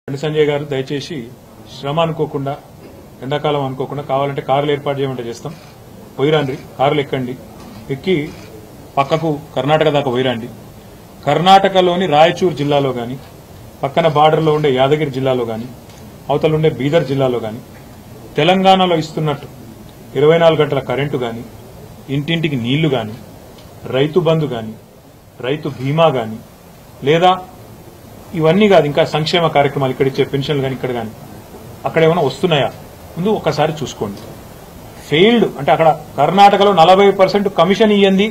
సంజయ్ గారు దయచేసి శ్రమ అనుకోకుండా ఎండాకాలం అనుకోకుండా కావాలంటే కార్లు ఏర్పాటు చేయమంటే చేస్తాం. పోయిరాండి, కార్లు ఎక్కండి, ఎక్కి పక్కకు కర్ణాటక దాకా పోయిరాండి. కర్ణాటకలోని రాయచూర్ జిల్లాలో గాని, పక్కన బార్డర్లో ఉండే యాదగిరి జిల్లాలో గాని, అవతల ఉండే బీదర్ జిల్లాలో గాని తెలంగాణలో ఇస్తున్నట్టు 24 గంటల కరెంటు గాని, ఇంటింటికి నీళ్లు గాని, రైతు బంధు గాని, రైతు బీమా గాని, లేదా ఇవన్నీ కాదు ఇంకా సంక్షేమ కార్యక్రమాలు ఇక్కడ ఇచ్చే పెన్షన్లు కానీ ఇక్కడ కానీ అక్కడ ఏమైనా వస్తున్నాయా ముందు ఒక్కసారి చూసుకోండి. ఫెయిల్డ్ అంటే అక్కడ కర్ణాటకలో 40% కమిషన్ ఇయ్యంది,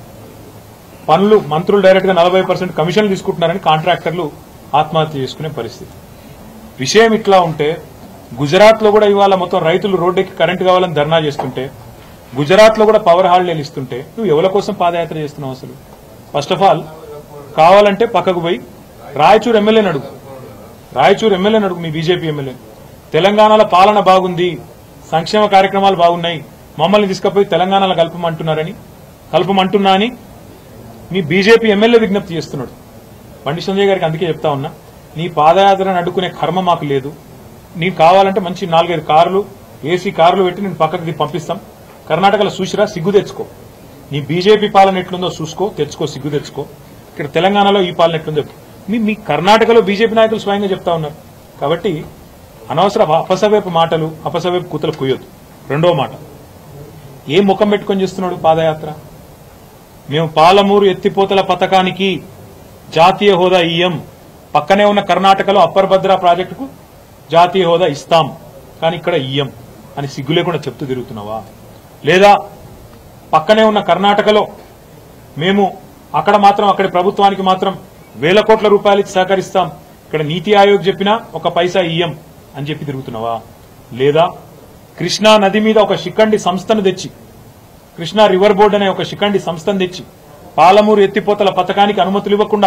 పనులు మంత్రులు డైరెక్ట్ గా 40% కమిషన్లు తీసుకుంటున్నారని కాంట్రాక్టర్లు ఆత్మహత్య చేసుకునే పరిస్థితి. విషయం ఇట్లా ఉంటే గుజరాత్ లో కూడా ఇవాళ మొత్తం రైతులు రోడ్డెక్కి కరెంటు కావాలని ధర్నా చేస్తుంటే, గుజరాత్ లో కూడా పవర్ హాలిడేలు ఇస్తుంటే నువ్వు ఎవరి కోసం పాదయాత్ర చేస్తున్నావు? అసలు ఫస్ట్ ఆఫ్ ఆల్ కావాలంటే పక్కకు పోయి రాయచూర్ ఎమ్మెల్యేని అడుగు, మీ బీజేపీ ఎమ్మెల్యే. తెలంగాణలో పాలన బాగుంది, సంక్షేమ కార్యక్రమాలు బాగున్నాయి, మమ్మల్ని తీసుకుపోయి తెలంగాణలో కలుపమంటున్నా అని మీ బీజేపీ ఎమ్మెల్యే విజ్ఞప్తి చేస్తున్నాడు. బండి సంజయ్ గారికి అందుకే చెప్తా ఉన్నా, నీ పాదయాత్రను అడ్డుకునే కర్మ మాకు లేదు. నీకు కావాలంటే మంచి 4-5 కార్లు, ఏసీ కార్లు పెట్టి నేను పక్కకి పంపిస్తాం. కర్ణాటకలో చూసిరా, సిగ్గు తెచ్చుకో. నీ బీజేపీ పాలన ఎట్లుందో చూసుకో, సిగ్గు తెచ్చుకో. ఇక్కడ తెలంగాణలో ఈ పాలన ఎట్లుందో మీ కర్ణాటకలో బీజేపీ నాయకులు స్వయంగా చెప్తా ఉన్నారు. కాబట్టి అనవసర అపసవేపు మాటలు, అపసవేపు కూతలు కుయ్యొద్దు. రెండో మాట, ఏ ముఖం పెట్టుకొని చేస్తున్నాడు పాదయాత్ర? మేము పాలమూరు ఎత్తిపోతల పథకానికి జాతీయ హోదా ఇయ్యం, పక్కనే ఉన్న కర్ణాటకలో అప్పర్ భద్రా ప్రాజెక్టుకు జాతీయ హోదా ఇస్తాం, కానీ ఇక్కడ ఇయ్యం అని సిగ్గు లేకుండా చెప్తూ తిరుగుతున్నావా? లేదా పక్కనే ఉన్న కర్ణాటకలో మేము అక్కడి ప్రభుత్వానికి మాత్రం వేల కోట్ల రూపాయలు ఇచ్చి సహకరిస్తాం, ఇక్కడ నీతి ఆయోగ్ చెప్పినా ఒక పైసా ఇయ్యం అని చెప్పి తిరుగుతున్నావా? లేదా కృష్ణా నది మీద ఒక శిఖండి సంస్థను తెచ్చి, కృష్ణా రివర్ బోర్డు అనే ఒక శిఖండి సంస్థను తెచ్చి పాలమూరు ఎత్తిపోతల పథకానికి అనుమతులు ఇవ్వకుండా,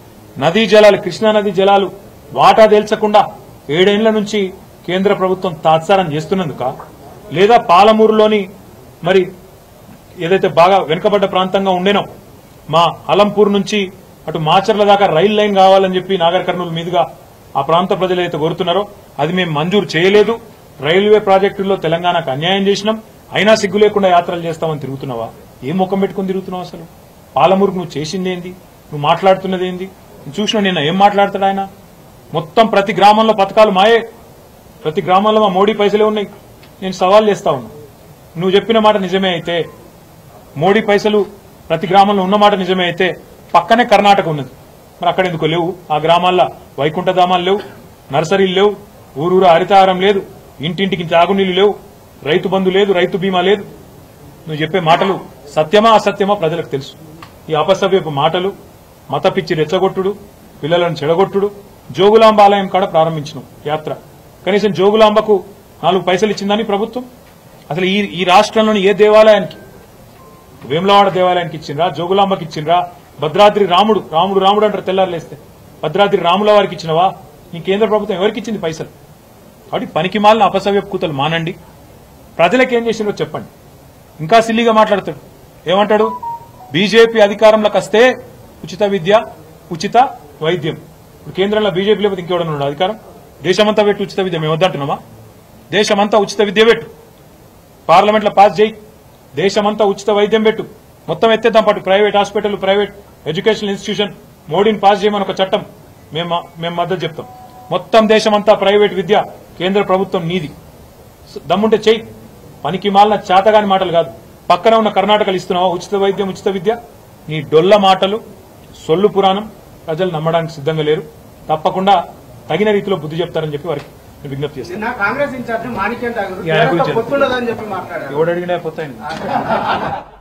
నదీ జలాలు, కృష్ణా నది జలాలు వాటా తేల్చకుండా 7 ఏళ్ల నుంచి కేంద్ర ప్రభుత్వం తాత్సారం చేస్తున్నందుక? లేదా పాలమూరులోని మరి ఏదైతే బాగా వెనుకబడ్డ ప్రాంతంగా ఉండేనో మా అలంపూర్ నుంచి అటు మాచర్ల దాకా రైల్ లైన్ కావాలని చెప్పి నాగర్ కర్నూలు మీదుగా ఆ ప్రాంత ప్రజలు అయితే కోరుతున్నారో అది మేము మంజూరు చేయలేదు, రైల్వే ప్రాజెక్టుల్లో తెలంగాణకు అన్యాయం చేసినాం, అయినా సిగ్గు లేకుండా యాత్రలు చేస్తామని తిరుగుతున్నావా? ఏం ముఖం పెట్టుకుని తిరుగుతున్నావు? అసలు పాలమూరుకు నువ్వు చేసిందేంది? నువ్వు మాట్లాడుతున్నది ఏంది? చూసినా నిన్న ఏం మాట్లాడతాడు ఆయన? మొత్తం ప్రతి గ్రామంలో పథకాలు మాయే, ప్రతి గ్రామంలో మా మోడీ పైసలే ఉన్నాయి. నేను సవాల్ చేస్తా ఉన్నా, నువ్వు చెప్పిన మాట నిజమే అయితే, మోడీ పైసలు ప్రతి గ్రామంలో ఉన్నమాట నిజమే అయితే, పక్కనే కర్ణాటక ఉన్నది, మరి అక్కడ ఎందుకు లేవు? ఆ గ్రామాల్లో వైకుంఠధామాలు లేవు, నర్సరీలు లేవు, ఊరూరు హరితహారం లేదు, ఇంటింటికి తాగునీళ్లు లేవు, రైతు బంధు లేదు, రైతు బీమా లేదు. నువ్వు చెప్పే మాటలు సత్యమా అసత్యమా ప్రజలకు తెలుసు. ఈ అపసవ్యపు మాటలు, మత పిచ్చి రెచ్చగొట్టుడు, పిల్లలను చెడగొట్టుడు. జోగులాంబ ఆలయం కాడ ప్రారంభించినాం యాత్ర, కనీసం జోగులాంబకు 4 పైసలు ఇచ్చిందని ప్రభుత్వం? అసలు ఈ రాష్ట్రంలోని ఏ దేవాలయానికి, వేములవాడ దేవాలయానికి ఇచ్చిండ్రా, జోగులాంబకి ఇచ్చిండ్రా, భద్రాద్రి రాముడు అంటారు తెల్లారులేస్తే, భద్రాద్రి రాముల వారికి ఇచ్చినవా? నీ కేంద్ర ప్రభుత్వం ఎవరికి ఇచ్చింది పైసలు? కాబట్టి పనికి మాలిన అపసవ్యపు కూతలు మానండి. ప్రజలకు ఏం చేసిందో చెప్పండి. ఇంకా సిల్లిగా మాట్లాడతాడు, ఏమంటాడు? బీజేపీ అధికారంలోకి వస్తే ఉచిత విద్య, ఉచిత వైద్యం. ఇప్పుడు కేంద్రంలో బీజేపీ లేకపోతే ఇంకెవడన్నా ఉన్నాడు అధికారం? దేశమంతా పెట్టు ఉచిత విద్య, మేము వద్దంటున్నామా? దేశమంతా ఉచిత విద్య పెట్టు, పార్లమెంట్లో పాస్ చేయి, దేశమంతా ఉచిత వైద్యం పెట్టు, మొత్తం ఎత్తేద్దాం. పాటు private hospital, private educational institution మోడీని పాస్ చేయమని ఒక చట్టం మేము మద్దతు చెప్తాం. మొత్తం దేశమంతా ప్రైవేట్ విద్య, కేంద్ర ప్రభుత్వం నీది. దమ్ముంటే చెయ్యి. పనికి మాలిన చేతగాని మాటలు కాదు. పక్కన ఉన్న కర్ణాటకలు ఇస్తున్నావా ఉచిత వైద్యం, ఉచిత విద్య? నీ డొల్ల మాటలు, సొల్లు పురాణం ప్రజలు నమ్మడానికి సిద్ధంగా లేరు. తప్పకుండా తగిన రీతిలో బుద్ధి చెప్తారని చెప్పి వారికి విజ్ఞప్తి చేస్తాను. ఎవడు అడిగినా పోతాయి.